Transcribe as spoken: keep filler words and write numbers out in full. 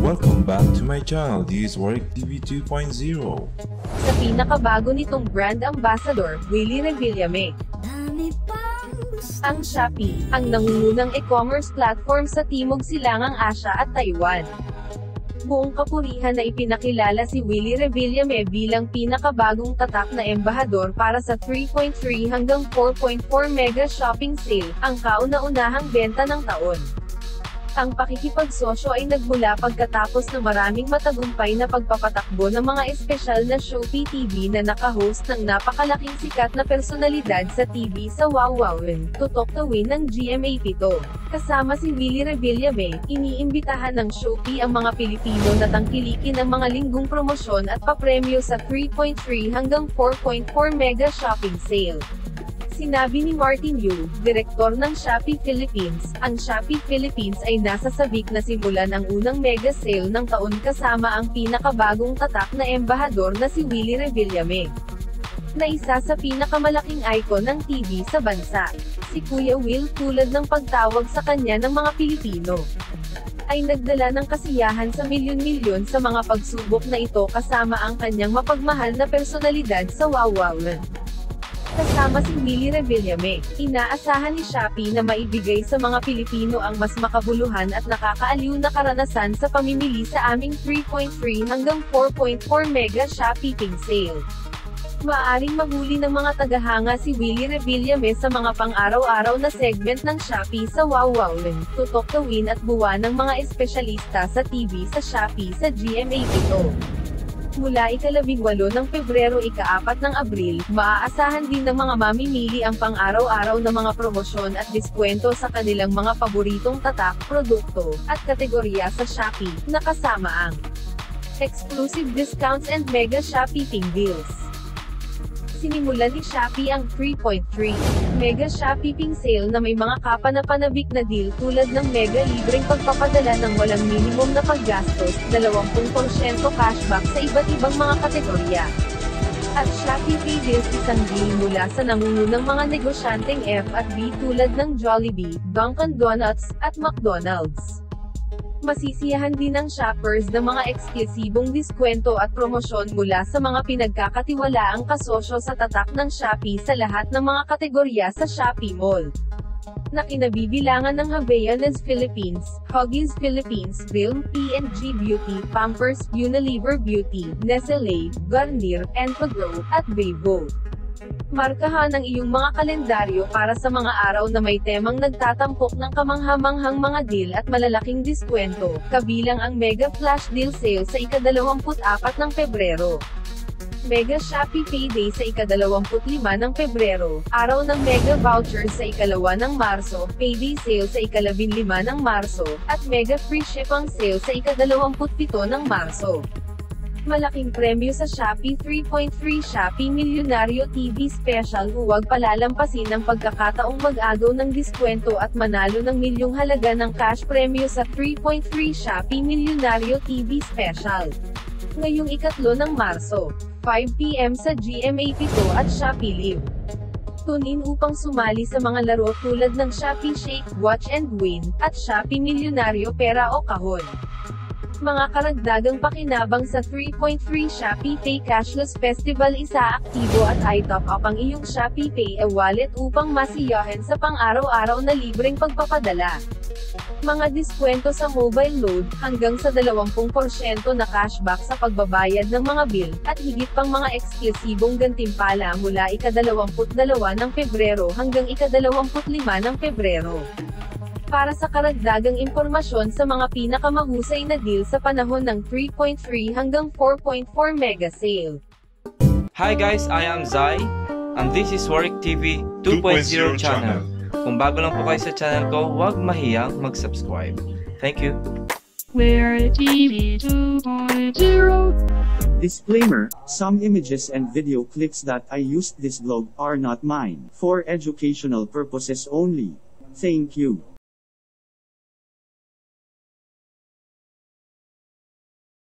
Welcome back to my channel, this is Warwick T V two point oh. Sa pinakabago nitong brand ambassador, Willie Revillame. Ang Shopee, ang nangungunang e-commerce platform sa Timog Silangang Asya at Taiwan. Buong kapurihan na ipinakilala si Willie Revillame bilang pinakabagong tatak na embahador para sa three point three hanggang four point four mega shopping sale, ang kauna-unahang benta ng taon. Ang pakikipagsosyo ay nagmula pagkatapos ng maraming matagumpay na pagpapatakbo ng mga espesyal na Shopee T V na nakahost ng napakalaking sikat na personalidad sa T V sa Wowowin, tutok tawin ng G M A seven. Kasama si Willie Revillame, iniimbitahan ng Shopee ang mga Pilipino na tangkilikin ang mga linggong promosyon at papremyo sa three point three hanggang four point four mega shopping sale. Sinabi ni Martin Yu, direktor ng Shopee Philippines, ang Shopee Philippines ay nasa sabik na simulan ang unang mega sale ng taon kasama ang pinakabagong tatak na embahador na si Willie Revillame, na isa sa pinakamalaking icon ng T V sa bansa. Si Kuya Will, tulad ng pagtawag sa kanya ng mga Pilipino, ay nagdala ng kasiyahan sa milyon-milyon sa mga pagsubok na ito kasama ang kanyang mapagmahal na personalidad sa Wowowin. Kasama si Willie Revillame, inaasahan ni Shopee na maibigay sa mga Pilipino ang mas makabuluhan at nakakaaliw na karanasan sa pamimili sa aming three point three hanggang four point four mega Shopee sale. Maaring mahuli ng mga tagahanga si Willie Revillame sa mga pang-araw-araw na segment ng Shopee sa Wowowin, tutok tawin at buwan ng mga espesyalista sa T V sa Shopee sa G M A seven. Mula ikalabing walo ng Pebrero ikaapat ng Abril, maaasahan din ng mga mamimili ang pang-araw-araw na mga promosyon at diskwento sa kanilang mga paboritong tatak, produkto, at kategorya sa Shopee, na kasama ang exclusive discounts and mega shopping deals. Sinimulan ni Shopee ang three point three mega shopping sale na may mga kapanapanabik na deal tulad ng mega libreng pagpapadala ng walang minimum na paggastos, twenty percent cashback sa iba't ibang mga kategorya. At Shopee Pay Deals, isang deal mula sa nangungunang mga negosyanteng F at B tulad ng Jollibee, Dunkin' Donuts, at McDonald's. Masisiyahan din ng shoppers ng mga eksklusibong diskwento at promosyon mula sa mga pinagkakatiwalaang kasosyo sa tatak ng Shopee sa lahat ng mga kategorya sa Shopee Mall, na kinabibilangan ng Havaianas Philippines, Huggies Philippines, Vilm, P and G Beauty, Pampers, Unilever Beauty, Nestle, Garnier, Enfagrow, at Bebo. Markahan ang iyong mga kalendaryo para sa mga araw na may temang nagtatampok ng kamangha-manghang mga deal at malalaking diskwento, kabilang ang Mega Flash Deal Sale sa ikadalawamput apat ng Pebrero. Mega Shopee Payday sa ikadalawamput lima ng Pebrero, araw ng Mega Vouchers sa ikalawa ng Marso, Payday Sale sa ikalabing lima ng Marso, at Mega Free Shipping Sale sa ikadalawamput pito ng Marso. Malaking premyo sa Shopee three point three Shopee Milyonaryo T V Special. Huwag palalampasin ang pagkakataong mag-agaw ng diskwento at manalo ng milyong halaga ng cash premyo sa three point three Shopee Milyonaryo T V Special. Ngayong ikatlo ng Marso, five p m sa G M A seven at Shopee Live. Tune in upang sumali sa mga laro tulad ng Shopee Shake, Watch and Win, at Shopee Milyonaryo Pera o Kahon. Mga karagdagang pakinabang sa three point three Shopee Pay Cashless Festival. Isa-aktibo at i-top up ang iyong Shopee Pay e-wallet upang masiyahin sa pang-araw-araw na libreng pagpapadala. Mga diskwento sa mobile load, hanggang sa twenty percent na cashback sa pagbabayad ng mga bill, at higit pang mga eksklusibong gantimpala mula ikadalawamput dalawa ng Pebrero hanggang ikadalawamput lima ng Pebrero. Para sa karagdagang impormasyon sa mga pinakamahusay na deal sa panahon ng three point three hanggang four point four mega sale. Hi guys, I am Zai, and this is Warwick T V two point oh channel. Kung bago lang po kayo sa channel ko, huwag mahiyang mag-subscribe. Thank you. Warwick T V two point oh. Disclaimer, some images and video clips that I used this vlog are not mine, for educational purposes only. Thank you.